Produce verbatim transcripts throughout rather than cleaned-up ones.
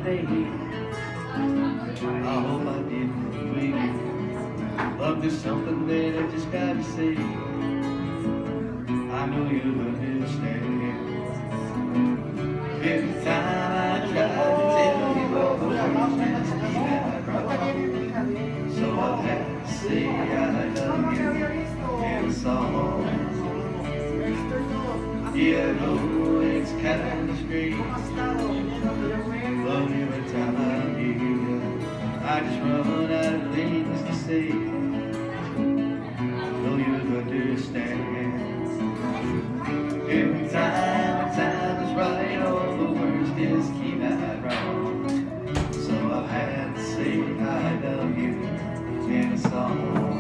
day. I hope I didn't wait. Love, there's something that I just gotta say. I know you'll understand. Every time I try to tell you all the words, just keep that wrong. So I'll have to say I love you in a song. Yeah, I know it's kind of strange, but every time I'm here, I just run out of things to say. I know you'll understand. Every time the time is right, all the words just keep out wrong. So I'll have to say I love you in a song.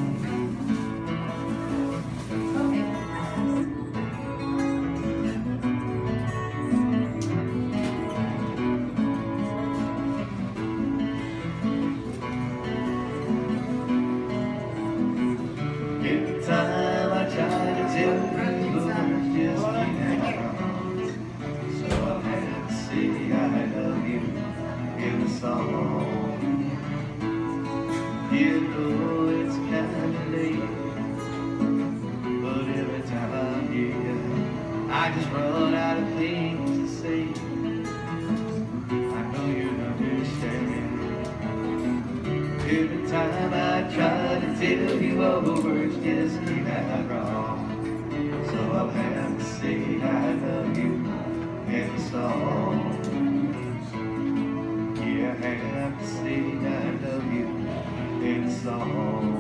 Every time I try to tell you, the words just keep out wrong. So I'll have to say I love you in a song. You know it's kinda late, but every time I'm here, I just run out of things to say. I know you understand. Every time I try to tell you, all the words just keep out wrong. So I'll have to say I love you in a song. Yeah, I have to say I love you in a song.